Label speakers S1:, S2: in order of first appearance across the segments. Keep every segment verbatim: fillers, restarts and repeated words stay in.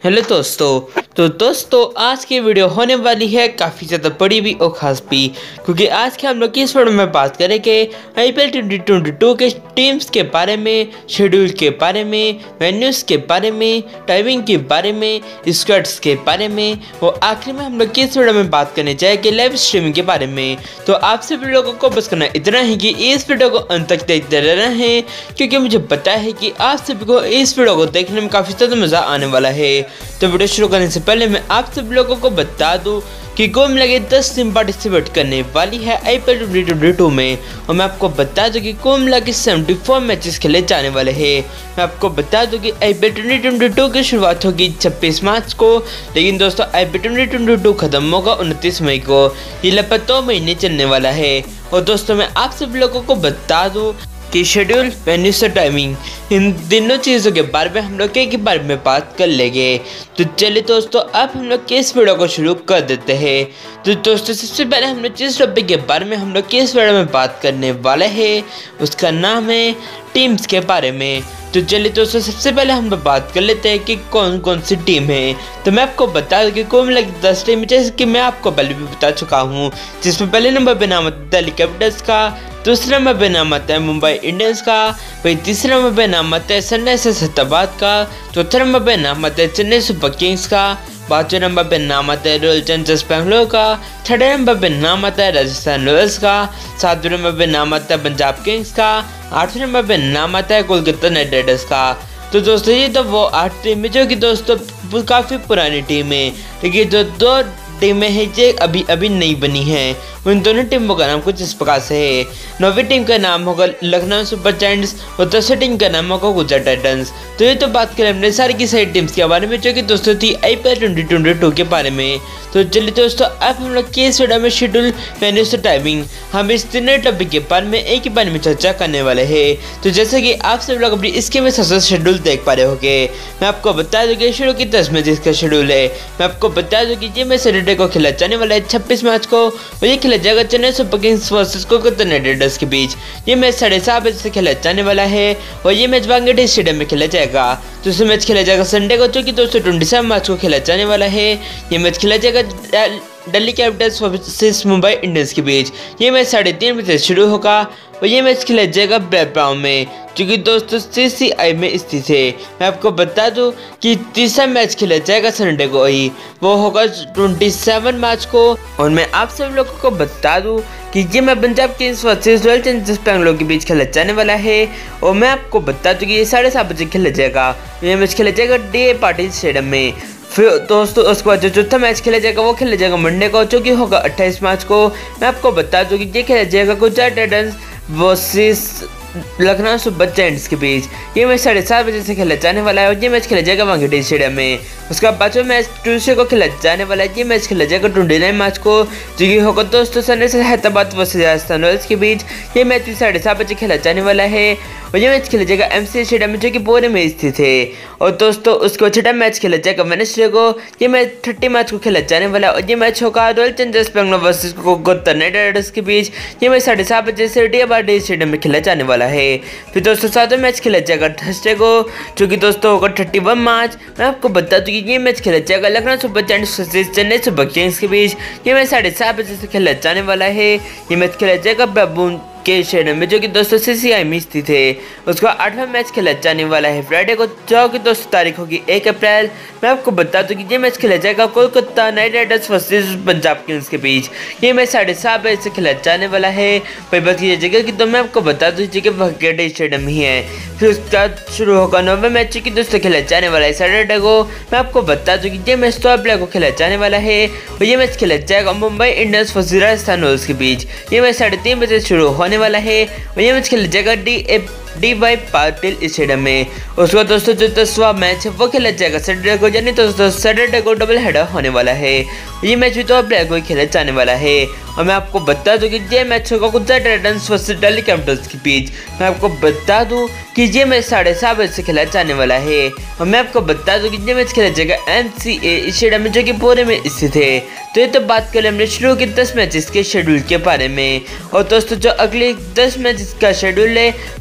S1: Hello दोस्तों। तो दोस्तों आज की वीडियो होने वाली है काफ़ी ज़्यादा बड़ी भी और ख़ास भी, क्योंकि आज के हम लोग इस वीडियो में बात करेंगे I P L twenty twenty two के टीम्स के बारे में, शेड्यूल के बारे में, वेन्यूज़ के बारे में, टाइमिंग के बारे में, स्क्वाड्स के बारे में और आखिर में हम लोग इस वीडियो में बात करने जाएंगे लाइव स्ट्रीमिंग के बारे में। तो आप सभी लोगों को बस करना इतना है कि इस वीडियो को अंत तक देखते रहना है, क्योंकि मुझे पता है कि आप सभी को इस वीडियो को देखने में काफ़ी ज़्यादा मज़ा आने वाला है। तो वीडियो शुरू करने से पहले मैं आप सब लोगों को बता दूं कि कुल मिला के दस टीम पार्टिसिपेट करने वाली है I P L twenty twenty two में, और मैं आपको बता दूं कि कुल मिला के चौहत्तर मैचेस खेले जाने वाले हैं। मैं आपको बता दूं कि I P L twenty twenty two की शुरुआत होगी छब्बीस मार्च को, लेकिन दोस्तों I P L twenty twenty two खत्म होगा उनतीस मई को। ये लगभग दो महीने चलने वाला है। और दोस्तों मैं आप सब लोगों को बता दूं कि शेड्यूल, वेन्यू से टाइमिंग, इन तीनों चीज़ों के बारे में हम लोग एक ही बारे में बात कर लेंगे। तो चलिए दोस्तों अब हम लोग इस वीडियो को शुरू कर देते हैं। तो दोस्तों सबसे पहले हम लोग जिस टॉपिक के बारे में हम लोग इस वीडियो में बात करने वाले हैं उसका नाम है टीम्स के बारे में। तो चलिए दोस्तों सबसे पहले हम लोग बात कर लेते हैं कि कौन कौन सी टीम है। तो मैं आपको बता दूं कि कुल मिला के दस टीम, जैसे कि मैं आपको पहले भी बता चुका हूँ, जिसमें पहले नंबर पे नाम आता है दिल्ली कैपिटल्स का, दूसरे नंबर पे नाम आता है मुंबई इंडियंस का, वही तीसरे नंबर पे नाम आता है सनराइजर्स हैदराबाद का, चौथे नंबर पे नाम आता है चेन्नई सुपर किंग्स का, पाँचवें नंबर पे नाम आता है रॉयल चैलेंजर्स बैंगलोर का, छठे नंबर पे नाम आता है राजस्थान रॉयल्स का, सातवें नंबर पे नाम आता है पंजाब किंग्स का, आठवें नंबर पे नाम आता है कोलकाता नाइट राइडर्स का। तो दोस्तों ये तो वो आठ टीम है जो कि दोस्तों काफ़ी पुरानी टीम है, लेकिन जो दो टीमें हैं जो अभी अभी नई बनी हैं, उन दोनों टीमों का नाम कुछ इस प्रकार से है। नौवीं टीम का नाम होगा लखनऊ सुपर जायंट्स और दसवीं टीम का नाम होगा गुजरात टाइटंस। तो ये तो बात करें हमने सारी की सारी टीम्स के बारे में जो कि दोस्तों थी I P L twenty twenty two के बारे में। तो चलिए दोस्तों अब हम लोग के इस वीडियो में शेड्यूल, वेन्यू से टाइमिंग, हम इस तीनों टॉपिक के बारे में एक ही बारे में चर्चा करने वाले हैं। तो जैसे कि आप सब लोग अपनी इसके में सबसे शेड्यूल देख पा रहे होंगे, मैं आपको बता दूं कि शुरू की दस मैचेस का शेड्यूल है। मैं आपको बता दूं कि ये मैच सैटरडे को खेला जाने वाला है छब्बीस मार्च को, और ये खेला जाएगा Chennai Super Kings versus Kolkata Knight Riders के बीच। ये मैच साढ़े सात बजे से खेला जाने वाला है और ये मैच वानखेड़े स्टेडियम में खेला जाएगा। दूसरा मैच खेला जाएगा संडे को, जो कि दोस्तों ट्वेंटी सेवन मार्च को खेला जाने वाला है। ये मैच खेला जाएगा Delhi Capitals versus Mumbai Indians के बीच। ये मैच साढ़े तीन बजे शुरू होगा और ये मैच खेला जाएगा ब्रैडब्राउन में, जो कि दोस्तों सी सी आई में स्थित है। मैं आपको बता दूं कि तीसरा मैच खेला जाएगा संडे को ही, वो होगा सत्ताईस मार्च को। और मैं आप सब लोगों को बता दूं कि ये मैं Punjab Kings versus Royal Challengers Bangalore के बीच खेला जाने वाला है। और मैं आपको बता दूं कि ये साढ़े सात बजे खेला जाएगा। ये मैच खेला जाएगा डी ए पाटिल स्टेडियम में। फिर दोस्तों उसके बाद जो चौथा मैच खेला जाएगा वो खेला जाएगा मंडे को, जो कि होगा अट्ठाईस मार्च को। मैं आपको बता दूं कि ये खेला जाएगा Gujarat Titans versus Lucknow Super Giants के बीच। ये मैच साढ़े सात बजे से खेला जाने वाला है और ये मैच खेला जाएगा वानखेड़े स्टेडियम में। उसका पांचवा मैच ट्यूसडे को खेला जाने वाला है। ये मैच खेला जाएगा उनतीस मार्च को, जो कि होगा दोस्तों Sunrisers Hyderabad versus Rajasthan Royals के बीच। ये मैच भी साढ़े सात बजे खेला जाने वाला है और ये मैच खेला जाएगा एम सी स्टेडियम में, जो कि पुणे में स्थित है। और दोस्तों उसको छठा मैच खेला जाएगा वेडनेसडे को। ये मैच तीस मार्च को खेला जाने वाला है और ये मैच होगा Royal Challengers Bangalore versus Kolkata Knight Riders के बीच। ये मैच साढ़े सात बजे से डी ए पाटिल स्टेडियम में खेला जाने वाला है। फिर दोस्तों सातवां मैच खेला जाएगा थर्सडे को, जो कि दोस्तों होगा इकतीस मार्च। मैं आपको बता दूं कि ये मैच खेला जाएगा Lucknow Super Giants versus Chennai Super Kings के बीच। ये मैच साढ़े सात बजे से खेला जाने वाला है। ये मैच खेला जाएगा बाबून के स्टेडियम में, जो कि दोस्तों सी सी आई में स्थित है। उसका आठवां मैच खेला जाने वाला है फ्राइडे को, जो कि दोस्तों तारीख होगी एक अप्रैल। मैं आपको बता दूं कि ये मैच खेला जाएगा Kolkata Knight Riders versus Punjab Kings के बीच। ये मैच साढ़े सात बजे से खेला जाने वाला है। वही बात की जगह की तो मैं आपको बता दूं जगह वानखेड़े स्टेडियम ही है। फिर उसका शुरू होगा नौवें मैच, की दोस्तों खेला जाने वाला है सैटरडे को। मैं आपको बता दूं कि ये मैच तो अप्रैल को खेला जाने वाला है और ये मैच खेला जाएगा Mumbai Indians versus Rajasthan Royals के बीच। ये मैच साढ़े तीन बजे शुरू होने वाला है और ये मैच खेला जाएगा D A D Y Patil stadium में। उसका दोस्तों जो दसवां मैच है वो खेला जाएगा सैटरडे को, यानी दोस्तों सैटरडे को डबल हेडर होने वाला है। ये मैच भी तो अप्रैल को ही खेला जाने वाला है। और मैं आपको बता दूं कि ये मैच होगा Gujarat Titans versus Delhi Capitals के बीच। मैं आपको बता दूं कि ये मैच साढ़े सात बजे से खेला जाने वाला है। और मैं आपको बता दूं कि ये मैच खेला जाएगा एम सी ए स्टेडियम में, जो कि पुणे में स्थित है। तो ये तो बात करें हमने शुरू के दस मैचेस के शेड्यूल के बारे में। और दोस्तों जो अगले दस मैचेस का शेड्यूल है वो आप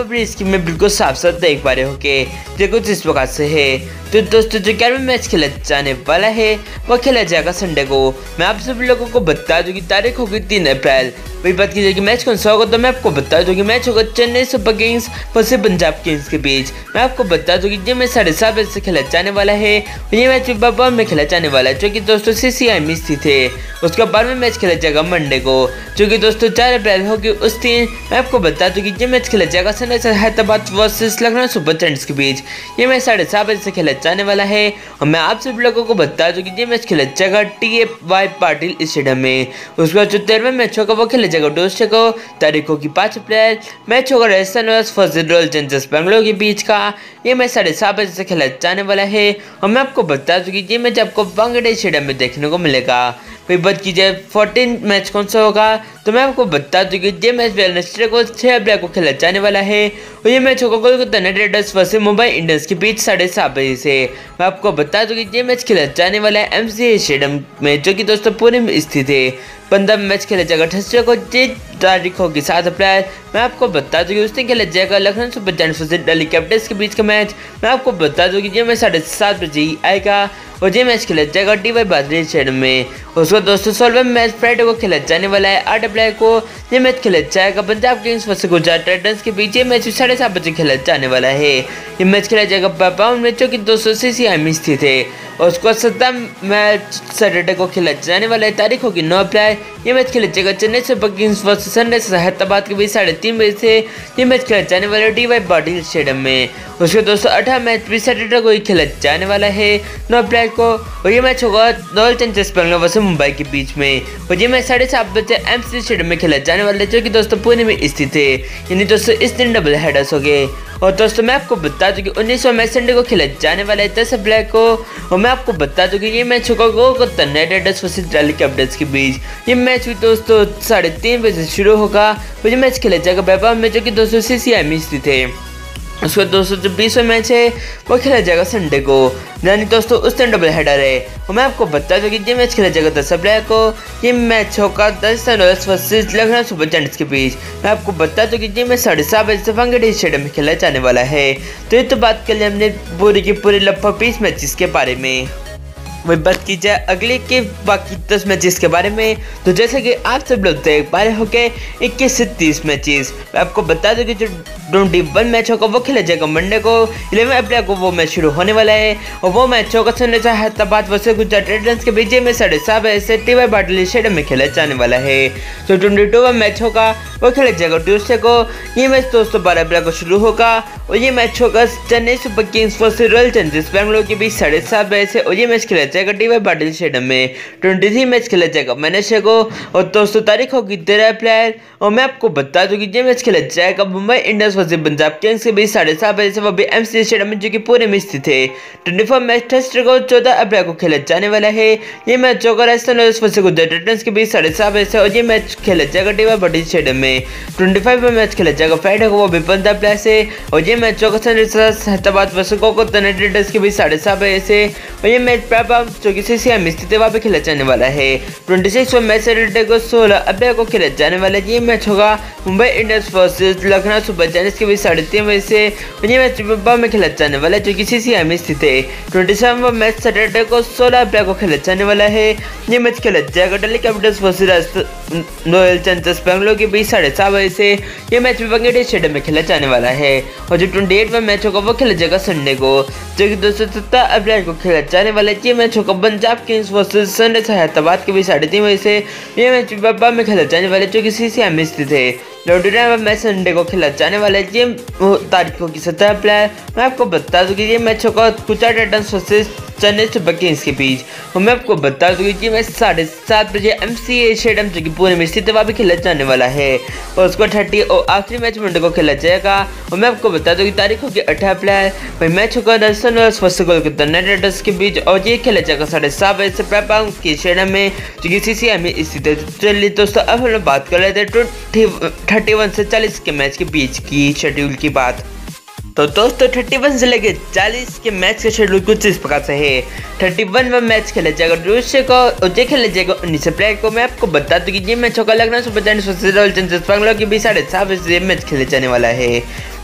S1: अपनी स्क्रीन में बिल्कुल साफ साफ देख पा रहे हो कि जो कुछ इस प्रकार से है। तो दोस्तों जो ग्यारहवां मैच खेला जाने वाला है वह खेला जाएगा संडे को। मैं आप सभी लोगों को बता दूं कि तारीख होगी तीन अप्रैल। वही बात कीजिए कि मैच कौन सा होगा, तो मैं आपको बता दूं कि मैच होगा Chennai Super Kings versus Punjab Kings के बीच। मैं आपको बता दूं कि ये मैच साढ़े सात बजे से खेला जाने वाला है और ये मैच बाबा में खेला जाने वाला है, जो कि दोस्तों सीसीआई में स्थित है। उसका बारहवां मैच खेला जाएगा मंडे को, जो कि दोस्तों चार अप्रैल होगी उस दिन। मैं आपको बता दूं कि ये मैच खेला जाएगा Sunrisers Hyderabad versus Lucknow Super Giants के बीच। ये मैच साढ़े सात बजे से खेला जाने वाला है और मैं आप सभी लोगों को बता दूं कि ये मैच खेला जाएगा T A Y Patil stadium में। उसके बाद जो तेरहवां मैच होगा वो खेला जाएगा ट्यूसडे को, तारीख होगी पाँच अप्रैल। मैच होगा Rajasthan Royals versus Royal Challengers Bengaluru के बीच का। ये मैच साढ़े सात बजे से खेला जाने वाला है और मैं आपको बता दूं कि ये मैच आपको वानखेड़े स्टेडियम में देखने को मिलेगा। फिर बात की जाए फोर्टीन मैच कौन सा होगा, तो मैं आपको बता दूं कि ये मैच वेडनेसडे को छह अप्रैल को खेला जाने वाला है और ये मैच होगा Kolkata Knight Riders versus Mumbai Indians के बीच साढ़े सात बजे से। मैं आपको बता दूं कि ये मैच खेला जाने वाला है एमसीए स्टेडियम में, जो कि दोस्तों पुणे में स्थित है। पंद्रह मैच खेला जाएगा थर्सडे को, ये तारीख होगी सात अप्रैल। मैं आपको बता दूं कि उस दिन खेला जाएगा Lucknow Super Giants versus Delhi Capitals के बीच का मैच। मैं आपको बता दूं कि ये मैच साढ़े सात बजे ही आएगा और ये मैच खेला जाएगा डी वाई बादरी स्टेडियम में। उसको दोस्तों सोलहवां मैच फ्राइडे को खेला जाने वाला है आठ अप्रैल को। ये मैच खेला जाएगा Punjab Kings versus Gujarat Titans के बीच। ये मैच साढ़े सात बजे खेला जाने वाला है। ये मैच खेला जाएगा पापाउन में, जो कि दोस्तों सीसीआई में स्थित है। और उसको सत्ता मैच सैटरडे को खेला जाने वाला है, तारीख होगी नौ अप्रैल। ये मैच खेला जाएगा Chennai Super Kings versus Sunrisers Hyderabad के बीच साढ़े तीन बजे से। ये मैच खेला जाने वाला है डी वाई पाटिल स्टेडियम में। उसके दोस्तों अठारह मैच भी सैटरडे को ही खेला जाने वाला है नौ अप्रैल को और ये मैच होगा Royal Challengers Bengaluru versus Mumbai के बीच में। और ये मैच साढ़े सात बजे एमसीए स्टेडियम में खेला जाने वाला है, जो कि दोस्तों पुणे में स्थित है। यानी दोस्तों इस दिन डबल हेडर्स हो गए। और दोस्तों मैं आपको बता दूं कि उन्नीसवां मैच संडे को खेला जाने वाला है दस अप्रैल को और मैं आपको बता दूं कि ये मैच होगा Kolkata Knight Riders versus Delhi Capitals के बीच। ये मैच भी दोस्तों साढ़े तीन बजे शुरू होगा और ये मैच खेला जाएगा वैभव में, जो कि दोस्तों सीसीआई में स्थित है। उसके बाद दोस्तों जो बीसवां मैच है वो खेला जाएगा संडे को, यानी दोस्तों उस दिन डबल हेडर है। और मैं आपको बता दूं कि ये मैच खेला जाएगा दस अप्रैल को। ये मैच होगा Rajasthan Royals versus Lucknow Super Giants के बीच। मैं आपको बता दूं कि ये मैच साढ़े सात बजे से वानखेड़े स्टेडियम में खेला जाने वाला है। तो ये तो बात कर लिया हमने पूरी की पूरी लगभग बीस मैचेस के बारे में। वही बात की जाए अगले के बाकी दस मैचेस के बारे में, तो जैसे कि आप सब लोग देख पा रहे हो कि इक्कीस से तीस मैचेस। मैं आपको बता दूं कि जो ट्वेंटी वन मैच होगा वो खेला जाएगा मंडे को, इलेवन अप्रैल को वो मैच शुरू होने वाला है और वो मैच होगा Sunrisers Hyderabad versus Gujarat Titans के बीच में साढ़े सात बजे से टी वाई पाटिल स्टेडियम में खेला जाने वाला है। जो ट्वेंटी टू मैच होगा वो खेला जाएगा ट्यूसडे को। ये मैच दोस्तों बारह अप्रैल को शुरू होगा और ये मैच होगा Chennai Super Kings versus Royal Challengers Bengaluru के बीच साढ़े सात बजे से और ये मैच खेला जाएगा डी वाई पाटिल स्टेडियम में। ट्वेंटी थ्री मैच खेला जाएगा वेडनेसडे को और दोस्तों तारीख होगी तेरह अप्रैल। और मैं आपको बता दूं कि ये मैच खेला जाएगा Mumbai Indians versus Punjab Kings के बीच साढ़े सात बजे से, वो भी एमसीए स्टेडियम में, जो कि पुणे में स्थित है। ट्वेंटी फोर मैच थर्सडे को चौदह अप्रैल को खेला जाने वाला है। ये मैच होगा Rajasthan Royals versus Gujarat Titans के बीच साढ़े सात बजे से और ये मैच खेला जाएगा डी वाई पाटिल स्टेडियम में। ट्वेंटी फाइव में मैच खेला जाएगा फ्राइडे को, वो भी पंद्रह अप्रैल से और ये मैच होगा Sunrisers Hyderabad versus Kolkata Knight Riders के बीच साढ़े सात बजे से और ये मैच प्राइम जो कि सीसीआई में स्थित है वहाँ पे खेला जाने वाला है। ट्वेंटी सिक्स मैच सैटरडे को सोलह अप्रैल को खेला जाने वाला है। ये मैच होगा Mumbai Indians versus Lucknow Super Giants के बीच साढ़े तीन बजे से और ये मैच मुंबई में खेला जाने वाला है, जो कि सीसीआई में स्थित है। ट्वेंटी सेवन मैच सैटरडे को सोलह अप्रैल को खेला जाने वाला है। ये मैच खेला जाएगा Delhi Capitals versus Royal Challengers Bengaluru के बीच साढ़े सात बजे से। ये मैच भी वानखेड़े स्टेडियम में खेला जाने वाला है। और जो ट्वेंटी एट मैच होगा वो खेला जाएगा संडे को, जो कि दोस्तों सत्रह अप्रैल को खेला जाने वाला है। ये मैच होगा Punjab Kings versus Sunrisers Hyderabad के बीच साढ़े तीन बजे से। ये मैच बाबा में खेला जाने वाला है, जो कि सीसीआई में स्थित है। लौटना मैच संडे को खेला जाने वाला है। ये तारीख होगी सत्रह अप्रैल। मैं आपको बता दूं कि ये मैच होगा Gujarat Titans versus Chennai Super Kings के बीच और मैं आपको बता दूं कि ये मैच साढ़े सात बजे एमसीए स्टेडियम, जो कि पुणे में स्थित है, वहाँ भी खेला जाने वाला है। और उसको थर्टी और आखिरी मैच मंडे को खेला जाएगा और मैं आपको बता दूं कि तारीख होगी अठारह अप्रैल। वही मैच होगा Rajasthan Royals versus Kolkata Knight Riders के बीच और ये खेला जाएगा साढ़े सात बजे से प्राइम के स्टेडियम में, जो कि सीसीआई में स्थित है। चलिए दोस्तों अब हम लोग बात कर लेते हैं थर्टी वन से चालीस के मैच के बीच की शेड्यूल की बात। तो दोस्तों थर्टी वन से लेकर चालीस के मैच का शेड्यूल कुछ इस प्रकार से है। थर्टी वन में मैच खेला जाएगा ट्यूसडे को और ये खेला जाएगा उन्नीस अप्रैल को। मैं आपको बता दूं कि ये मैच होगा Lucknow Super Giants versus Royal Challengers Bengaluru के बीच साढ़े सात बजे मैच खेले जाने वाला है।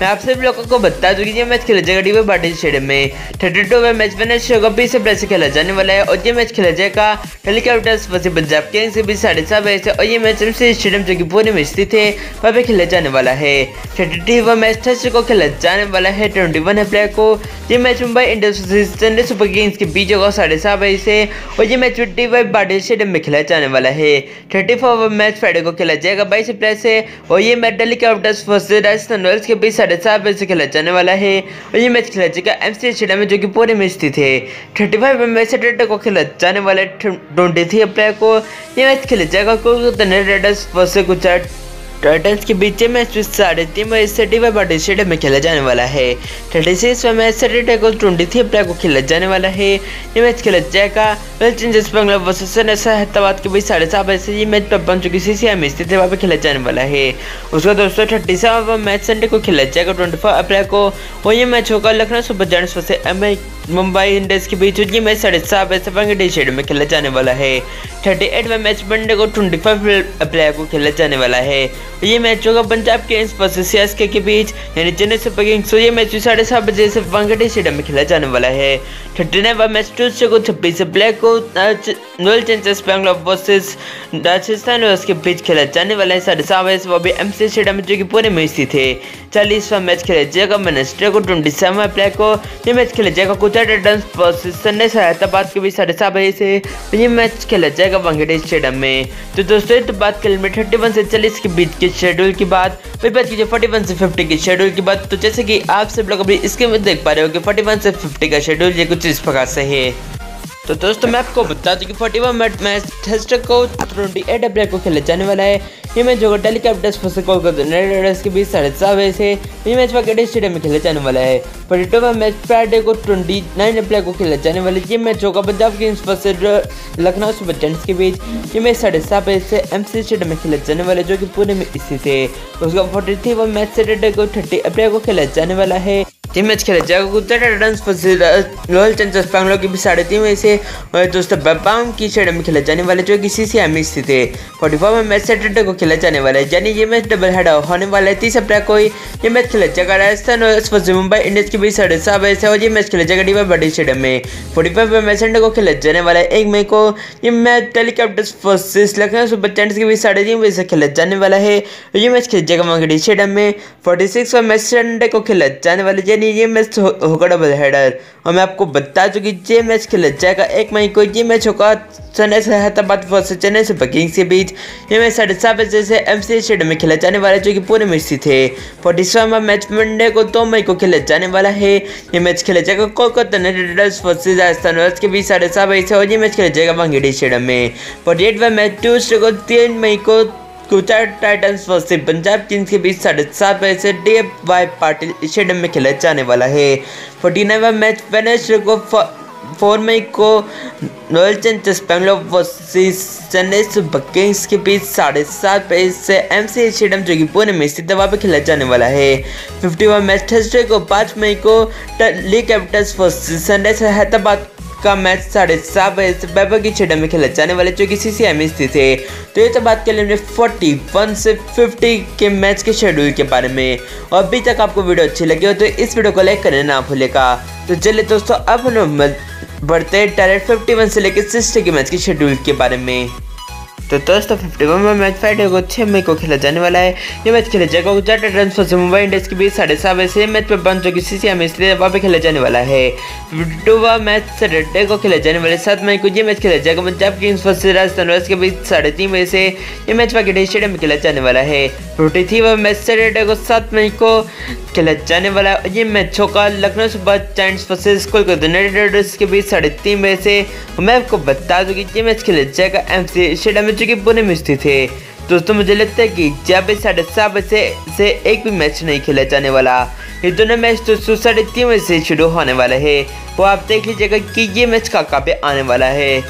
S1: मैं आप सभी लोगों को बता दूं कि ये मैच खेला जाएगा डीवाई पाटिल स्टेडियम में। थर्टी टू में मैच वेडनेसडे को बीस अप्रैल से खेला जाने वाला है और ये मैच खेला जाएगा Delhi Capitals versus Punjab Kings के बीच साढ़े सात बजे से और ये मैच एमसीए स्टेडियम जो कि पुणे में स्थित है वहाँ पे खेला जाने वाला है। थर्टी टू मैच थर्सडे को खेला जाने वाला है ट्वेंटी वन अप्रैल को। ये match Mumbai Indians versus Chennai Super Kings के बीच होगा साढ़े सात बजे से और ये मैच डीवाई पाटिल स्टेडियम में खेला जाने वाला है। थर्टी फोर मैच फ्राइडे को खेला जाएगा बाईस अप्रैल से और ये match Delhi Capitals versus Rajasthan Royals के बीच साढ़े सात बजे से खेला जाने वाला है और ये मैच खेला जाएगा एमसीए स्टेडियम में जो कि पुणे में स्थित है। थर्टी फाइव मैच सैटरडे को खेला जाने वाला है ट्वेंटी थ्री अप्रैल को। ये मैच खेला जाएगा Kolkata Knight Riders versus Gujarat Titans के बीच मैच साढ़े तीन बजे से डीवाई पाटिल स्टेडियम में खेला जाने वाला है। थर्टी सिक्स मैच सैटरडे को ट्वेंटी थ्री अप्रैल को खेला जाने वाला है। ये मैच खेला जाएगा Royal Challengers Bangalore versus Sunrisers Hyderabad के बीच साढ़े सात बजे से। ये मैच पवन चौकी सीसीआई में स्थित है वहाँ पे खेला जाने वाला है। उसका दोस्तों थर्टी सेवन मैच संडे को खेला जाएगा ट्वेंटी फोर अप्रैल को और ये मैच होगा Lucknow Super Giants versus MI Mumbai Indians के बीच। ये मैच साढ़े सात बजे से वानखेड़े स्टेडियम में खेला जाने वाला है। थर्टी एट मैच मंडे को ट्वेंटी फाइव अप्रैल को खेला जाने वाला है। ये मैच होगा पंजाब किंग्स वर्सेस सीएसके के बीच यानी चेन्नई सुपर किंग्स। तो ये मैच साढ़े सात बजे से वानखेड़े स्टेडियम में खेला जाने वाला है। थर्टी नाइन मैच ट्यूसडे को छब्बीस अप्रैल को Royal Challengers Bangalore versus Rajasthan Royals के बीच खेला जाने वाला है साढ़े सात बजे से वो भी एमसीए स्टेडियम में जो कि पुणे में स्थित है। चालीसवां मैच खेला जाएगा वेडनेसडे को ट्वेंटी सेवन अप्रैल को। ये मैच खेला जाएगा Gujarat Titans versus Sunrisers Hyderabad के बीच साढ़े सात बजे से ये मैच खेला जाएगा वानखेड़े स्टेडियम में। तो दोस्तों तो बात करें में थर्टी वन से चालीस के बीच के शेड्यूल की बात, फिर बात कीजिए फोर्टी वन से फिफ्टी के शेड्यूल की बात। तो जैसे कि आप सब लोग अभी इसके में देख पा रहे हो कि फोर्टी वन से फिफ्टी का शेड्यूल ये कुछ इस प्रकार से है। तो दोस्तों मैं आपको बता दूं कि फोर्टी वन मैच थर्सडे को ट्वेंटी एट अप्रैल को खेला जाने वाला है। ये मैच होगा Delhi Capitals versus Kolkata Knight Riders के बीच साढ़े सात बजे से। ये मैच वानखेड़े स्टेडियम में खेला जाने वाला है। फोर्टी टू मैच फ्राइडे को ट्वेंटी नाइन अप्रैल को खेला जाने वाला है। ये मैच होगा Punjab Kings versus Lucknow Super Giants के बीच। ये मैच साढ़े सात बजे से एमसीए स्टेडियम में खेला जाने वाला है जो कि पुणे में स्थित है। उसका फोर्टी थ्री मैच सैटरडे को थर्टी अप्रैल को खेला जाने वाला है। ये मैच खेला जाएगा Gujarat Titans versus Royal Challengers Bangalore के बीच साढ़े तीन बजे से और दोस्तों बम्बाम की स्टेडियम में खेला जाने वाला है जो कि सीसीआई में स्थित है। फोर्टी फोर में मैच सैटरडे को खेला जाने वाला है यानी ये मैच डबल हेडर होने वाला है। तीस अप्रैल को ये मैच खेला जाएगा Rajasthan Royals versus Mumbai Indians के बीच साढ़े सात बजे से और ये मैच खेला जाएगा डीवाई पाटिल स्टेडियम में। फोर्टी फाइव में मैच संडे को खेला जाने वाला है एक मई को। ये match Delhi Capitals versus Lucknow Super Giants के बीच साढ़े तीन बजे से खेला जाने वाला है। ये मैच खेला जाएगा वानखेड़े स्टेडियम में। फोर्टी सिक्स मैच संडे को खेला जाने वाला है यानी ये मैच होगा डबल हेडर और मैं आपको बता दूं कि ये मैच खेला जाएगा एक मई को। ये मैच होगा Sunrisers Hyderabad versus Chennai Super Kings के बीच। ये मैच साढ़े सात बजे से एमसीए स्टेडियम में खेला जाने वाला है जो कि पुणे में स्थित है। फोर्टी सेवन मैच मंडे को दो मई को खेला जाने वाला है। ये मैच खेला जाएगा Kolkata Knight Riders versus Rajasthan Royals के बीच साढ़े सात बजे से और ये मैच खेला जाएगा वानखेड़े स्टेडियम में। फोर्टी एट मैच ट्यूसडे को तीन मई को Gujarat Titans versus Punjab Kings के बीच साढ़े सात बजे से डीवाई पाटिल स्टेडियम में खेला जाने वाला है। फोर्टी नाइन मैच वेडनेसडे को फोर मई को Royal Challengers Bangalore versus Chennai Super Kings के बीच साढ़े सात बजे से एमसीए स्टेडियम जो कि पुणे में स्थित है वहाँ पे खेला जाने वाला है। फिफ्टी वन मैच थर्सडे को पाँच मई को Delhi Capitals versus Sunrisers Hyderabad का मैच साढ़े सात बजे से वैभव की स्टेडियम में खेला जाने वाले जो कि सीसीआई में स्थित है। तो ये तो बात कर लेंगे फोर्टी वन से फिफ्टी के मैच के शेड्यूल के बारे में और अभी तक आपको वीडियो अच्छी लगी हो तो इस वीडियो को लाइक करना ना भूलेगा। तो चलिए दोस्तों अब हम बढ़ते हैं डायरेक्ट फिफ्टी वन से लेकर सिक्सटी के मैच के शेड्यूल के बारे में। तो दोस्तों फिफ्टी वन में मैच फ्राइडे को छह मई को खेला जाने वाला है। ये मैच खेला जाएगा Gujarat Titans versus Mumbai Indians के बीच साढ़े सात बजे से। मैच पे बंद जो कि सीसीआई में स्थित है वहाँ पे खेला जाने वाला है। फिफ्टी टू मैच सैटरडे को खेला जाने वाला है सात मई को। ये मैच खेला जाएगा Punjab Kings versus Rajasthan Royals के बीच साढ़े तीन बजे से। ये मैच वानखेड़े स्टेडियम में खेला जाने वाला है। फिफ्टी थ्री मैच सैटरडे को सात मई को खेला जाने वाला है। ये मैच होगा Lucknow Super Giants versus Kolkata Knight Riders के बीच साढ़े तीन बजे से। मैं आपको बता दूं कि ये मैच खेला जाएगा एमसीए स्टेडियम में जो कि पुणे में स्थित है। दोस्तों मुझे लगता है कि जब भी साढ़े सात बजे से एक भी मैच नहीं खेला जाने वाला। ये दोनों मैच दोस्तों साढ़े तीन बजे से शुरू होने वाला है। वो आप देख लीजिएगा कि ये मैच कहाँ कहाँ पे आने वाला है।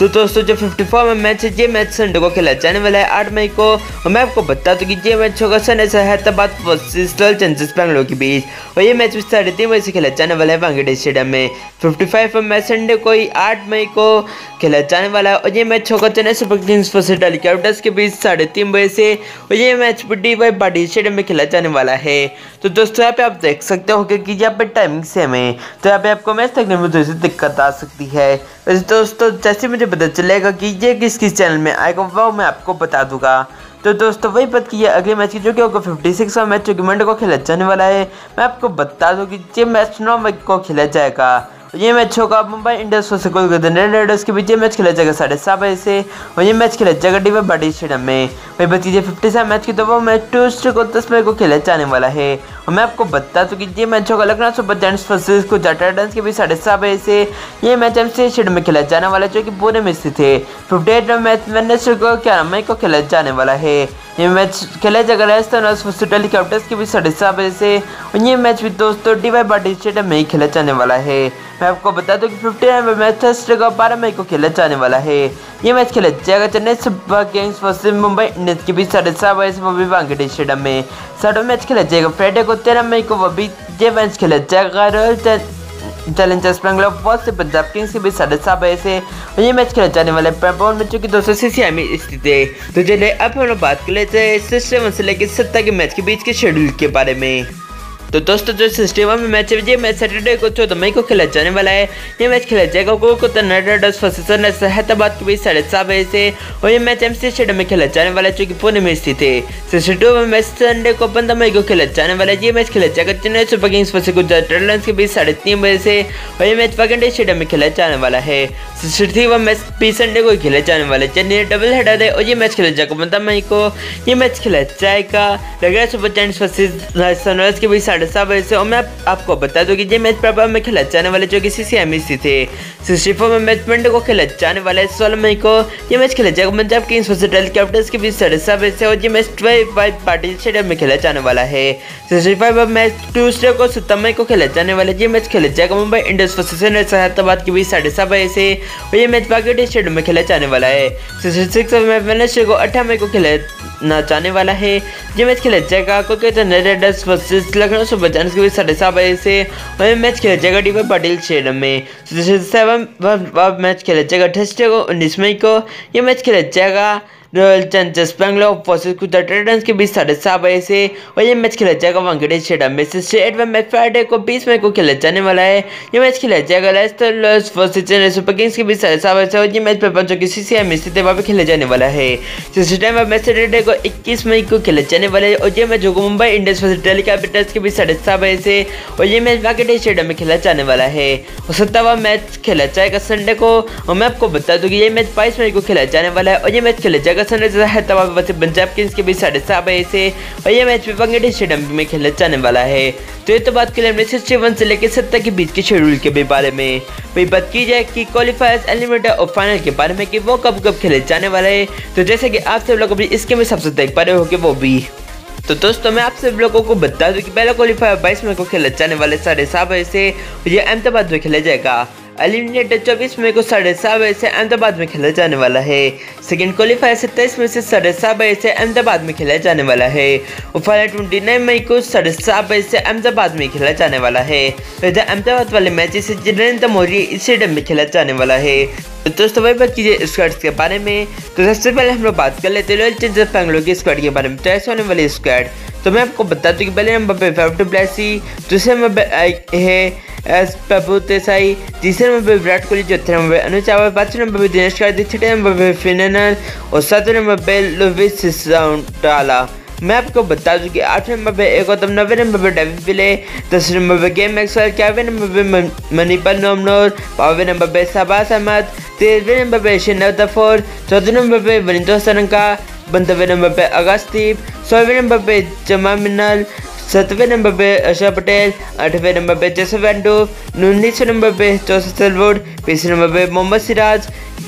S1: तो दोस्तों जो चौवन में मैच है ये मैच संडे को खेला जाने वाला है आठ मई को। और मैं आपको बता दूं कि ये मैच होगा Sunrisers Hyderabad versus Royal Challengers Bengaluru के बीच। और ये मैच भी साढ़े तीन बजे से खेला जाने वाला है वानखेड़े स्टेडियम में। पचपन में मैच संडे को ही आठ मई को खेला जाने वाला है। और ये मैच होगा Chennai Super Kings versus Delhi Capitals के बीच साढ़े तीन बजे से। और ये match D Y Patil stadium में खेला जाने वाला है। तो दोस्तों यहाँ पे आप देख सकते हो कि यहाँ पे टाइमिंग सेम है, तो यहाँ पे आपको मैच देखने में थोड़ी सी दिक्कत आ सकती है। वैसे दोस्तों जैसे मुझे पता चलेगा कि ये किस किस चैनल में आएगा वो मैं आपको बता दूंगा। तो दोस्तों वही बात की है अगले मैच की जो कि होगा छप्पन मैच जो कि मंडे को खेला जाने वाला है। मैं आपको बता दूं कि ये मैच नौ मई को खेला जाएगा। ये मैच होगा Mumbai Indians versus Kolkata Knight Riders के बीच। ये मैच खेला जाएगा साढ़े सात बजे से। और ये मैच खेला जाएगा डी वाई पाटिल स्टेडियम में। वही बात कीजिए सत्तावन मैच की तो वो मैच ट्यूसडे को दस मई को खेला जाने वाला है। और मैं आपको बता दूं कि ये मैच होगा Lucknow Super Giants versus Gujarat Titans के बीच साढ़े सात बजे से। ये मैच एमसीए स्टेडियम में खेला जाने वाला है जो कि पुणे में स्थित है। अट्ठावन मैच वेडनेसडे को ग्यारह मई को खेला जाने वाला है। ये मैच खेला जाएगा Rajasthan Royals versus Delhi Capitals के बीच साढ़े सात बजे से। और ये मैच भी दोस्तों डी वाई पाटिल स्टेडियम में ही खेला जाने वाला है। मैं आपको बता दूं कि फिफ्टी में मैच थर्सडे को बारह मई को खेला जाने वाला है। ये मैच खेला जाएगा Chennai Super Kings versus Mumbai Indians के बीच साढ़े सात बजे से वो भी वानखेड़े स्टेडियम में। सातवां मैच खेला जाएगा फ्राइडे को तेरह मई को वो भी ये मैच खेला जाएगा Royal Challengers Bengaluru versus Punjab Kings के बीच साढ़े सात बजे से। और ये मैच खेला जाने वाला है पैराबॉल में जो कि दोस्तों सीसीआई में स्थित है। तो चलिए अब हम लोग बात कर लेते हैं सिस्टम से लेकर सत्ता के मैच के बीच के शेड्यूल के बारे में। तो दोस्तों जो सिस्टम में मैच है ये मैच सैटरडे को चौदह मई को खेला जाने वाला है। ये मैच खेला जाएगा Kolkata Knight Riders versus Sunrisers Hyderabad के बीच साढ़े सात बजे से। और ये मैच एमसीए स्टेडियम में खेला जाने वाला है जो कि पुणे में स्थित है। सिक्सटी में मैच संडे को पंद्रह मई को खेला जाने वाला है। ये मैच खेला जाएगा Chennai Super Kings versus Gujarat Titans के बीच साढ़े तीन बजे से। और ये मैच वानखेड़े स्टेडियम में खेला जाने वाला है। सिक्सटी वन मैच भी संडे को खेला जाने वाला है। चेन्नई डबल हेडर है। और ये मैच खेला जाएगा पंद्रह मई को। ये मैच खेला जाएगा Lucknow Super Giants versus Rajasthan Royals के बीच साढ़े सात बजे से। और मैं आपको बता दूं कि ये मैच प्रभाव में खेला जाने वाला जो कि सीसीआई में स्थित है। चौंसठ में मैच मंडे को खेला जाने वाला है सोलह मई को। ये मैच खेला जाएगा Punjab Kings versus Delhi Capitals के बीच साढ़े सात बजे से। और ये match D Y Patil stadium में खेला जाने वाला है। पैंसठ में मैच ट्यूसडे को सत्रह मई को खेला जाने वाला है। ये मैच खेला जाएगा Mumbai Indians versus Sunrisers Hyderabad के बीच साढ़े सात बजे से। और ये मैच वानखेड़े स्टेडियम में खेला जाने वाला है। छियासठ में वेडनेसडे को अठारह मई को खेला ना जाने वाला है। ये मैच खेला जाएगा Kolkata Knight Riders versus Lucknow Super Giants के बीच साढ़े सात बजे से। और ये मैच खेला जाएगा डी वाई पाटिल स्टेडियम में। सेवन मैच खेला जाएगा थर्सडे को उन्नीस मई को। ये मैच खेला जाएगा Royal Challengers Bengaluru versus Gujarat Titans के बीच साढ़े सात बजे से। और ये मैच खेला जाएगा वानखेड़े स्टेडियम में। अड़सठ मैच फ्राइडे को बीस मई को खेला जाने वाला है। ये मैच खेला जाएगा Rajasthan Royals versus Chennai Super Kings के बीच साढ़े सात बजे से। और ये मैच पेपर की सीसीआई में स्थित है वहाँ पे खेला जाने वाला है। सिक्सटी मैच सैटरडे को इक्कीस मई को खेला जाने वाला है। और ये मैच होगा Mumbai Indians versus Delhi Capitals के बीच साढ़े सात बजे से। और ये मैच वानखेड़े स्टेडियम में खेला जाने वाला है। और सत्तावन मैच खेला जाएगा संडे को। और मैं आपको बता दूं कि ये मैच बाईस मई को खेला जाने वाला है। और ये मैच खेला जाएगा Sunrisers Hyderabad versus Punjab Kings के बीच साढ़े सात बजे से। और ये मैच भी वानखेड़े स्टेडियम में खेला जाने वाला है। तो ये तो बात करें हमने इक्यावन से लेकर सत्तर के बीच के शेड्यूल के बारे में। वही बात की जाए कि क्वालिफायर्स, एलिमिनेटर और फाइनल के बारे में कि वो कब कब खेले जाने वाले हैं। तो जैसे कि आप सब लोग अभी इसके में सबसे देख पा रहे हो कि वो भी। तो दोस्तों मैं आप सब लोगों को बता दूं कि पहला क्वालिफायर बाईस मई को खेला जाने वाले साढ़े सात बजे से। ये अहमदाबाद में खेला जाएगा। एलिमिनेटर चौबीस मई को साढ़े सात बजे से अहमदाबाद में खेला जाने वाला है। सेकेंड क्वालिफायर सत्ताईस मई से साढ़े सात बजे से अहमदाबाद में खेला जाने वाला है। और फाइनल ट्वेंटी नाइन मई को साढ़े सात बजे से अहमदाबाद में खेला जाने वाला है। तो अहमदाबाद वाले मैचेस से नरेंद्र मोदी स्टेडियम में खेला जाने वाला है। तो दोस्तों वही बात कीजिए स्क्वाड्स के बारे में। तो सबसे पहले हम लोग बात कर लेते हैं रॉयल चैलेंजर्स बेंगलुरु की स्क्वाड के बारे में। तो ऐसे होने वाली स्क्वाड तो मैं आपको बता दूं कि पहले नंबर पे फैफ डू प्लेसी, दूसरे नंबर पे है एस प्रभु देसाई, तीसरे नंबर पे विराट कोहली, चौथे नंबर पे अनुज चावला, पांचवें नंबर पे दिनेश कार्तिक, छठे नंबर पे फिननल और सातवें नंबर पे लुविस डाला। मैं आपको बता दूं कि आठवें नंबर पे एक गौतम, नवे नंबर पे डेविड विले, दसवें नंबर पे गेम मैक्सवेल, ग्यारहवें नंबर पे मणिपाल नोमनोर, बारहवें नंबर पे शहबाज अहमद, तेरहवें नंबर पे शिनव दफोर, चौथे नंबर पे वनिंदो सरंका, पंद्रहवें नंबर पे अगस्तीप, सोलहवें नंबर पे जमा मिन्नल, सत्रहवें नंबर पे अशा पटेल, आठवें नंबर पे जसवेंदु, उन्नीसवें नंबर पे जोसेफ सेल्वुड, बीसवें नंबर पे मोहम्मद सिराज,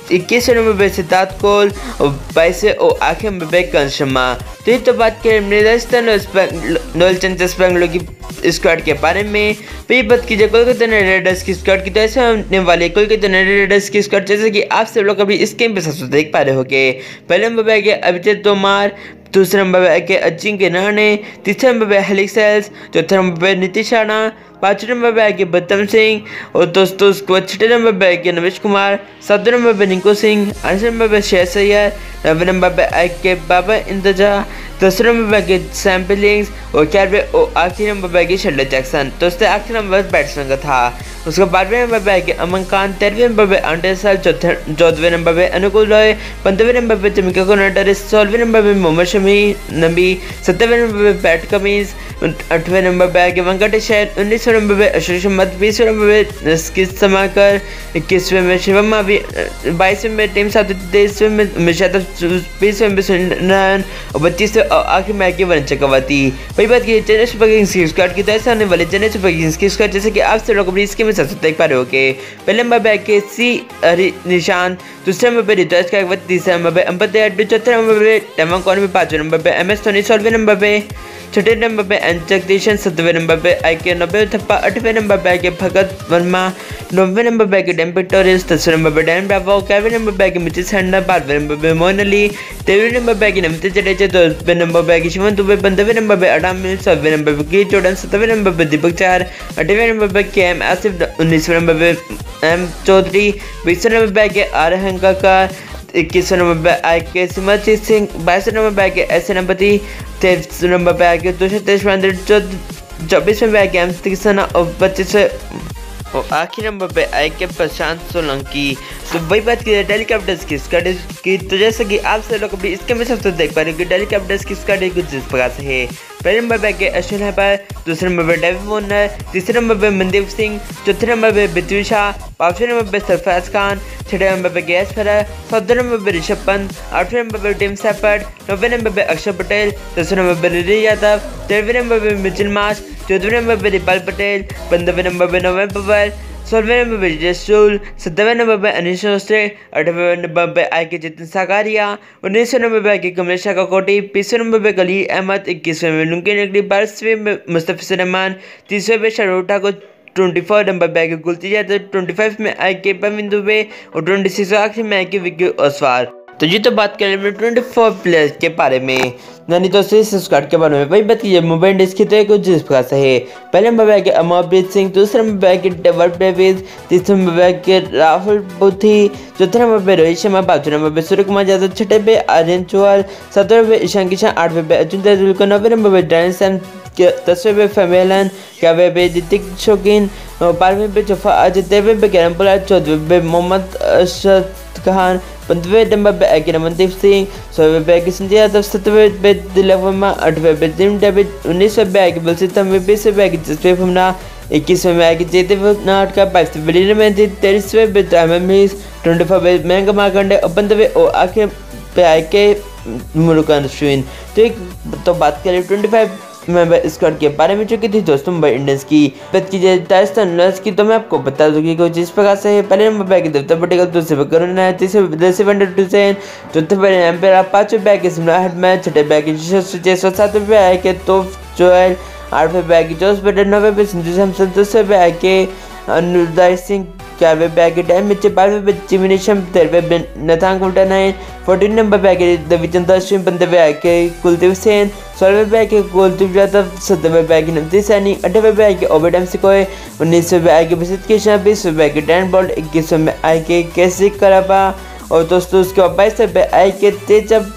S1: इक्कीसवें नंबर पे सिद्धार्थ कौल और बाईसवें और आखिरी नंबर पे कंस शर्मा। तो ये तो बात करें राजस्थान रॉयल चैलेंजर्स बेंगलुरु की स्क्वाड के बारे में। फिर बात कीजिए कोलकाता नाइट राइडर्स की स्क्वाड की, तो ऐसे होने वाले कोलकाता नाइट राइडर्स की स्क्वाड जैसे कि आप सब लोग अभी इस गेम पे सबसे देख पा रहे होंगे। पहले नंबर पे गया अभिजीत तोमार, दूसरे नंबर पे के अजिंक्य रहाणे, तीसरे नंबर पे हेलिक्स सेल्स, चौथे नंबर पे नीतीश राणा, पाँचवें नंबर पे आके बत्तम सिंह और दोस्तों उसको छठे नंबर पे आके नवेश कुमार, सातवें नंबर पे रिंकू सिंह, आठवें नंबर पे शेर सैयद, नौवें नंबर पे आके बाबा इंतजा, दसवें नंबर पे आके सैम बिलिंग्स और ग्यारहवें और आखिरी नंबर पे आके शर्ले जैक्सन। तो उससे आखिरी नंबर बैट्समैन का था। उसके बारहवें नंबर पे आके अमन खान, तेरहवें नंबर पे आंटे साल, चौदहवें नंबर पे अनुकूल रॉय, पंद्रहवें नंबर पे चमिका कोनाटर, सोलहवें नंबर पे मोहम्मद शमी नबी, सत्तरवें नंबर पे पैट कमीज, आठवें नंबर पे आके वेंकटेश, उन्नीसवें नंबर पे अशोक शमत, बीसवें नंबर पे स्किस समाकर, इक्कीसवें में शिवम मावी, बाईसवें में टीम साथ, तेईसवें में मिशाद, बीसवें में सुनान और बत्तीसवें और आखिर में आके वरुण चक्रवर्ती। वही बात की चेन्नई सुपर किंग्स की स्क्वाड की, तो ऐसे आने वाले चेन्नई सुपर किंग्स की स्क्वाड जैसे कि आप सब लोग अपनी इसके में सबसे देख पा रहे होंगे। पहले नंबर पे आके सी हरि निशांत, दूसरे नंबर पे ऋतुराज गायकवाड़, तीसरे नंबर पे अंबते अड्डू, चौथे नंबर पे टेमन कॉर्मी, पांचवें नंबर पे एम एस धोनी, सोलहवें नंबर पे छठे नंबर पे एन जगदीशन, सत्तरवें नंबर पे आके नब्बे थप्पा, आठवें नंबर पे आके भगत वर्मा, नौवें नंबर पे आके डैम पिक्टोरियस, दसवें नंबर पे डैन ब्रावो, ग्यारहवें नंबर पे आके मिचिल सैंडर, बारहवें नंबर पे मोइन अली, तेरहवें नंबर पे आके नमित जडेजा, चौदहवें नंबर पे आके शिवन दुबे, पंद्रहवें नंबर पे अडाम मिल, सोलहवें नंबर पे गिल जॉर्डन, सत्रहवें नंबर पे दीपक चार, अठारहवें नंबर पे के एम आसिफ, उन्नीसवें नंबर पे एम चौधरी, बीसवें नंबर पे आके आर हंकाकार, इक्कीसवें नंबर पे आके सिमरजीत सिंह, बाईसवें नंबर पे आके एस एन पति, तेईसवें नंबर पे आके तुषार देशपांडे, चौबीसवें पे आके एम किसना और पच्चीसवें और आखिरी नंबर पे आके प्रशांत सोलंकी। तो वही बात की दिल्ली कैपिटल्स की स्क्वाड की, तो जैसे कि आप सब लोग अभी इसके में सबसे देख पा रहे हो कि दिल्ली कैपिटल्स की स्क्वाड कुछ इस प्रकार से है। पहले नंबर पे आके अश्विन हैपर, दूसरे नंबर पे डेविड वार्नर, तीसरे नंबर पे मनदीप सिंह, चौथे नंबर पे पृथ्वी शाह, पांचवें नंबर पे सरफराज खान, छठे नंबर पे गैस फरा, सातवें नंबर पे ऋषभ पंत, आठवें नंबर पे टिम सैफर्ड, नौवें नंबर पे अक्षर पटेल, दसवें नंबर पे ऋषि यादव, तेरहवें नंबर पे मिचेल मार्श, चौदहवें नंबर पे रिपाल पटेल, पंद्रहवें नंबर पे नोवेल पवार, सोलहवें नंबर पे विजय सूल, सत्तरवें नंबर पे अनिश शास्त्री, अठारहवें नंबर पे आके जितिन साकारिया, उन्नीसवें नंबर पे आके कमलेश काकोटी, बीसवें नंबर पे कली अहमद, इक्कीसवें में नुंकी नकली, बाईसवें में मुस्तफिजुर रहमान, तीसवें पे Shahrukh Thakur, twenty four number पे आके गुलती यादव, ट्वेंटी फाइव में आके पविन दुबे और ट्वेंटी सिक्स आखिरी में आके विक्की ओसवाल। तो ये तो बात करें हमने ट्वेंटी फोर प्लेयर्स के बारे में, यानी तो इस स्क्वाड के बारे में। वही बात कीजिए मुंबई इंडियंस की, तो कुछ जिस प्रकार से है। पहले नंबर पे आके अमरप्रीत सिंह, दूसरे नंबर पे आके डेविड डेविस, तीसरे नंबर पे आके राहुल बुथी, चौथे नंबर पे रोहित शर्मा, पांचवें नंबर पे सूर्य कुमार यादव, छठे पे आर्यन चौहान, सातवें पे ईशान किशन, आठवें पे अर्जुन तेंदुलकर, नौवें नंबर पे डैन सैम, दसवें पे फेमेलन, ग्यारहवें पे दितिक शौकीन, बारहवें पे जफा अजय, तेरहवें पे कैरम पुलार, चौदहवें पे मोहम्मद अरशद खान, पंद्रहवें नंबर पे आके रमनदीप सिंह, सोलहवें पे आके संजय यादव, सत्रहवें पे दिलीप वर्मा, आठवें पे टिम डेविड, उन्नीसवें पे आके बलसित तंवी, बीसवें पे आके जसप्रीत बुमराह, इक्कीसवें में आके जयदेव नाटका, बाईसवें पे लीना मेहंदी, तेईसवें पे तामिम मिस, ट्वेंटी फोर पे मयंक मार्कंडे और पंद्रहवें और आखिर पे आके मुरुगन अश्विन। तो एक तो बात करें ट्वेंटी फाइव मेंबर स्क्वाड के बारे में, जो कि थी दोस्तों मुंबई इंडियंस की। बात कीजिए राजस्थान रॉयल्स की, तो मैं आपको बता दूं कि कुछ इस प्रकार से है। पहले नंबर पे आके देवता पटेल, दूसरे पे करुण नायर, तीसरे पे देसी वंडर टूसेन, चौथे पे एम्पायर, पांचवें पे आके सिमरन हेडमैन, छठे पे आके जयसवाल, सातवें पे आके तोफ जोएल, आठवें पे आके जोस बटन, नौवें पे संजू सैमसन, दसवें पे आके अनुराग सिंह, ग्यारहवें पे आके डैन मिचेल, बारहवें पे जिमी नेशम, तेरहवें पे नथांग उल्टानाइन, फोर्टीन नंबर पे आके रविचंद्र अश्विन, पंद्रहवें आके कुलदीप सेन, सोलहवें पे आके कुलदीप यादव, सत्रहवें पे आके नवदीप सैनी, अठारहवें पे आके ओबेडम सिकोय, उन्नीसवें पे आके बसित किशन, बीसवें पे आके डैन बोल्ट, इक्कीसवें में आके कैसी करापा और दोस्तों उसके बाद बाईसवें पे आके तेजब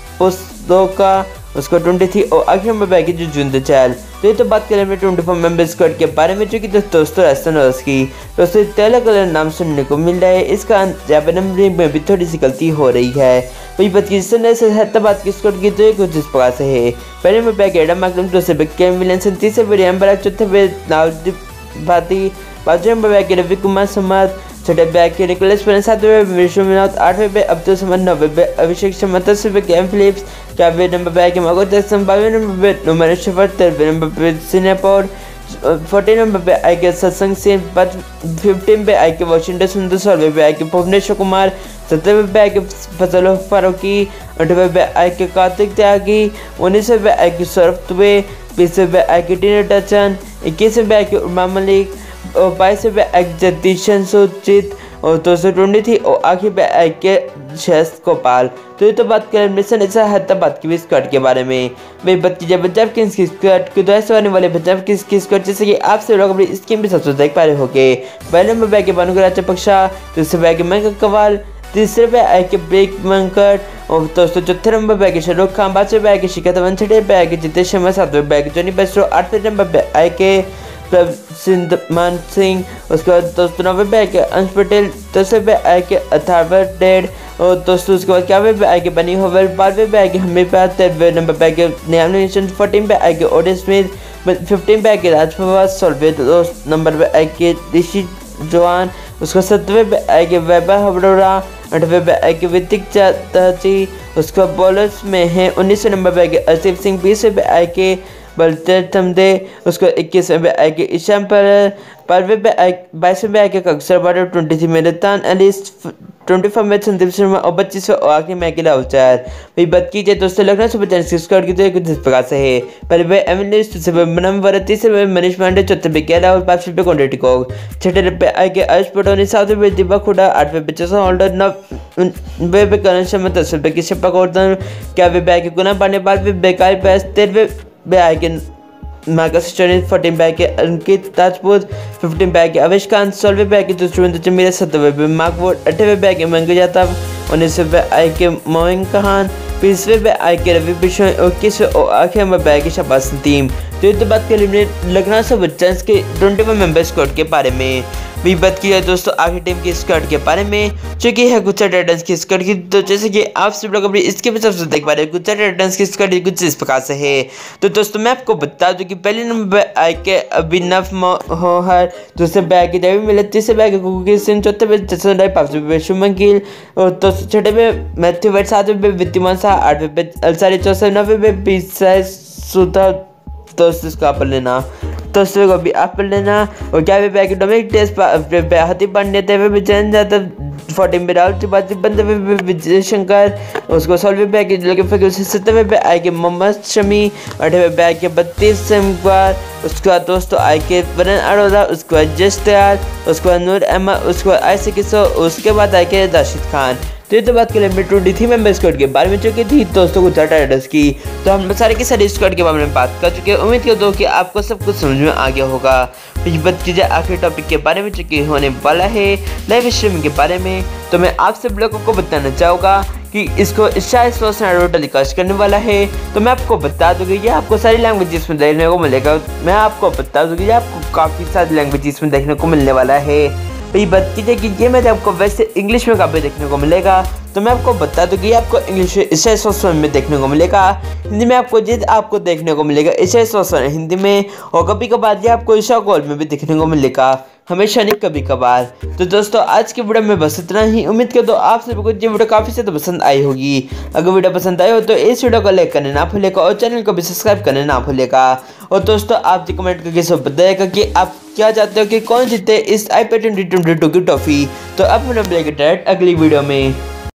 S1: पुस्तोका, उसको ट्वेंटी थ्री और आखिर नंबर पे आके जो जुंद चैल। तो ये तो बात करें हमने ट्वेंटी फोर मेंबर स्क्वाड के बारे में, जो कि दोस्तों राजस्थान रॉयल्स की दोस्तों अलग अलग नाम सुनने को मिल रहा है। इसका नंबरिंग में भी थोड़ी सी गलती हो रही है। वही बात की से हैदराबाद की स्क्वाड की, तो कुछ इस प्रकार से है। पहले में बैक एडम मैकलम, दूसरे पे केम विलियमसन, तीसरे पे रियान बराक, चौथे पे नवदीप भाटी, पांचवें पे बैक रवि कुमार समात, छठे बैक के निकोलस पेरेरा, सातवें पे विश्वनाथ, आठवें पे अब्दुल समद, नौवें पे अभिषेक शर्मा, दसवें पे कैम फिलिप्स, ग्यारहवें नंबर पे आके मगो जैक्सन, बारहवें नंबर पे नुमान शफर, तेरहवें नंबर पे सिनेपोर, फोर्टीन नंबर पे आई के सत्संग सिंह, फिफ्टीन पे आई के वाशिंगटन सुंदर, सोलहवें पे आई के भुवनेश्वर कुमार, सत्रहवें पे आई के फजल फारूकी, अठारहवें पे आई के कार्तिक त्यागी, उन्नीसवें पे आई के सौरभ दुबे, बीसवें पे आई के टीना टचन, इक्कीसवें पे आई के उमा मलिक, और बाईसवें पे आई के जगदीशन सुचित, और दो सौ ट्वेंटी थी और आखिर पे आई के शेष गोपाल। तो ये तो बात करें मिशन ऐसा हैदराबाद की स्क्वाड के बारे में। वही बात की जाए पंजाब किंग्स की स्क्वाड की दोस्त आने वाले पंजाब किंग्स की स्क्वाड, जैसे कि आपसे लोग अपनी स्कीम भी सबसे देख पा रहे होंगे। पहले नंबर पे भानुका राजपक्षा, दूसरे पे आगे मयंक कवाल, तीसरे पे आए के ब्रेक मंकर, और दोस्तों चौथे नंबर पे आए के शाहरुख खान, पांचवें पे आए के शिखर धवन, छठे पे आए के जितेश शर्मा, सातवें पे आए के जॉनी बेस्ट्रो, आठवें नंबर पे आए के सिंधमान सिंह, उसके बाद दोस्तों नौवे पे आए के अंश पटेल, दसवें पे आए के अथावर डेड, और दोस्तों उसके बाद ग्यारहवें पे आए के बनी होवल, बारहवें पे आए के हमीर पास, तेरहवें नंबर पे आए के नियाम, फोर्टीन पे आए के ओडी स्मिथ, फिफ्टीन पे आए के राजफवाद, सोलहवें दोस्त नंबर पे आए के ऋषि जवान, उसका सत्रहवें पे आए के वैभव हबड़ोरा, अठारहवें पे आए के वितिक चाची, उसका बॉलर्स में है उन्नीसवें नंबर पे आए के अर्शिव सिंह, बीसवें पे आए के बलतेज थमदे, उसको इक्कीसवें पे आए के ईशान पर, बारहवें पे आए बाईसवें पे आए के अक्सर बारह, ट्वेंटी थ्री में रतान एलिस, ट्वेंटी फाइव में संदीप शर्मा, और पच्चीसवें और आखिरी में अकेला अवचार। वही बात की जाए दोस्तों लखनऊ सुपर जायंट्स की स्क्वाड की तो कुछ इस प्रकार से है। पहले पे एमिलिस, दूसरे पे मनम वरत, तीसरे पे मनीष पांडे, चौथे पे केला, और पांचवें पे कॉन्ट्रेटी कोक, छठे पे आए के अर्श पटौनी, सातवें पे दीपक हुडा, आठवें पे चौसा होल्डर, नब्बे पे करण शर्मा, दसवें पे किशप गोवर्धन, ग्यारहवें पे आए के गुना पांडे, बारहवें पे काई बैस, तेरहवें पे आए के मार्कस स्टोनिस, फोर्टीन पे आए के अंकित राजपूत, फिफ्टीन पे आए के अवेश खान, सोलहवें पे आए के दुष्यंत चमीरा, सत्रहवें पे मार्क वुड, अठारहवें पे आए के मंगू यादव, उन्नीसवें पे आए के मोइन खान, बीसवें पे आए के रवि बिश्नोई, इक्कीसवें और आखिर में आए के शहबाज नदीम। तो ये तो बात करें हमने लखनऊ सुपर जायंट्स के ट्वेंटी वन मेंबर स्क्वाड के बारे में। भी बात की जाए दोस्तों आखिरी टीम की स्क्वाड के बारे में, जो कि है गुजरात टाइटंस की स्क्वाड की। तो जैसे कि आप सब लोग अपनी इसके भी सबसे देख पा रहे हैं, गुजरात टाइटंस की स्क्वाड कुछ इस प्रकार से है। तो दोस्तों मैं आपको बता दूं कि पहले नंबर पे आए के अभिनव मोहर, दूसरे पे आए के देवी मिलत, तीसरे पे आए के कुकी सिंह, चौथे पे जसन राय, पांचवें पे शुभमन गिल, और तो छठे पे मैथ्यू वेट, सातवें पे विद्यमान शाह, आठवें पे अलसारी, चौथे नौवे पे बीसा सुधा, दोस्तों इसको आप लेना, दोस्तों को भी आप लेना, और क्या भी एकेडमिक टेस्ट पे हाथी पांड्या, तेरहवें पे जयंत जादव, फोर्टीन पे राहुल त्रिपाठी, पंद्रहवें पे विजय शंकर, उसको सोलहवें पे आके लगे फिर सत्रहवें पे आए के मोहम्मद शमी, अठारहवें पे आए के बत्तीस सेमवार, उसके बाद दोस्तों आए के वरुण अरोड़ा, उसके बाद जस दयाल, उसके बाद नूर अहमद, उसके बाद आयशा किशोर, उसके बाद आए के राशिद खान। तो ये तो बात करें मेट्रो डी थी मेंबर स्क्वाड के बारे में चुकी थी दोस्तों गुजरात टाइटंस की। तो हम सारे के सारे स्क्वाड के बारे में बात कर चुके हैं। उम्मीद करता हूँ कि आपको सब कुछ समझ में आ गया होगा। फिर बात कीजिए आखिरी टॉपिक के बारे में चुकी होने वाला है लाइव स्ट्रीमिंग के बारे में। तो मैं आप सब लोगों को बताना चाहूँगा कि इसको शायद टेलीकास्ट करने वाला है। तो मैं आपको बता दूँगी ये आपको सारी लैंग्वेजेस में देखने को मिलेगा। मैं आपको बता दूँगी ये आपको काफ़ी सारी लैंग्वेजेस में देखने को मिलने वाला है। भाई बात कीजिए कि ये मैं आपको वैसे इंग्लिश में काफ़ी देखने को मिलेगा। तो मैं आपको बता दूँ कि आपको इंग्लिश इसे सोशल में देखने को मिलेगा, हिंदी में आपको जिद आपको देखने को मिलेगा इसे सोशल हिंदी में, और कभी कभार ये आपको ईशा कॉल में भी देखने को मिलेगा, हमेशा नहीं कभी कभार। तो दोस्तों आज की वीडियो में बस इतना ही। उम्मीद करता हूँ आप सभी को ये वीडियो काफ़ी ज़्यादा पसंद आई होगी। अगर वीडियो पसंद आई हो तो इस वीडियो को लाइक करने ना भूलेगा और चैनल को भी सब्सक्राइब करने ना भूलेगा। और दोस्तों आप जी कमेंट करके सब बताइएगा कि आप क्या चाहते हो कि कौन जीते इस I P L twenty twenty two की ट्रॉफी। तो अब हम मिलेंगे डायरेक्ट अगली वीडियो में।